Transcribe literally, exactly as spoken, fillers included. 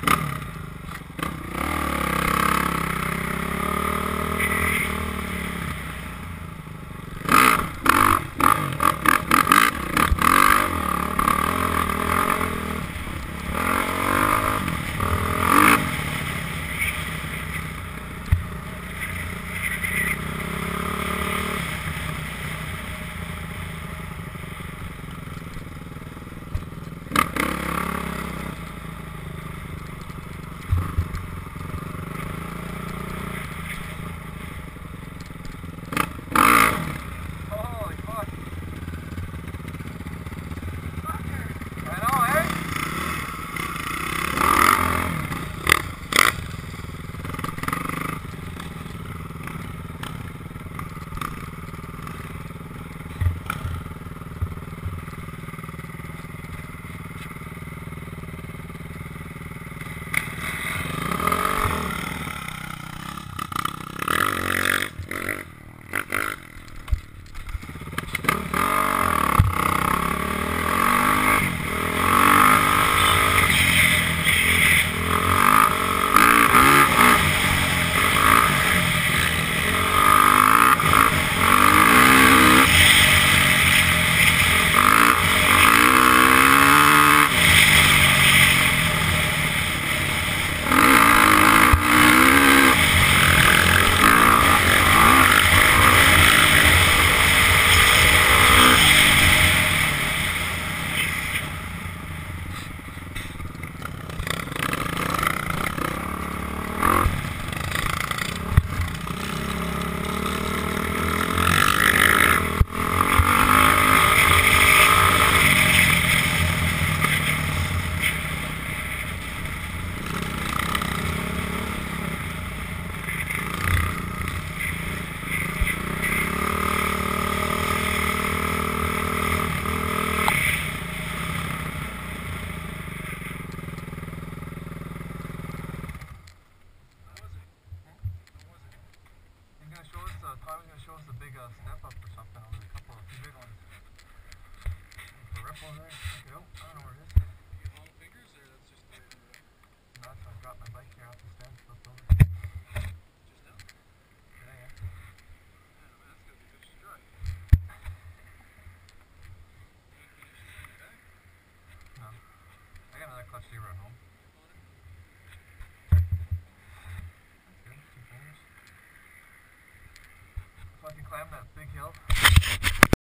Probably gonna show us a big uh, step up or something. Over a couple of two big ones. The ripple there. Okay, oh, I don't know where it is. You got long fingers, or that's just the way it ended up? Not, I dropped my bike here off the stand, flipped over. Just now? Yeah, yeah. Yeah, man, that's gonna be good strut. No. I got another clutch lever at home. That's good. Two fingers. If I can climb that big hill.